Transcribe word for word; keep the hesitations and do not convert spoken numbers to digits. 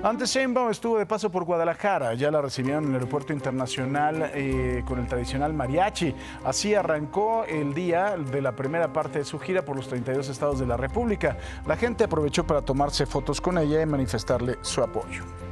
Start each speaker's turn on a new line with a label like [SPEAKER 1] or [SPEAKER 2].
[SPEAKER 1] Antes Sheinbaum estuvo de paso por Guadalajara, ya la recibieron en el aeropuerto internacional eh, con el tradicional mariachi. Así arrancó el día de la primera parte de su gira por los treinta y dos estados de la República. La gente aprovechó para tomarse fotos con ella y manifestarle su apoyo.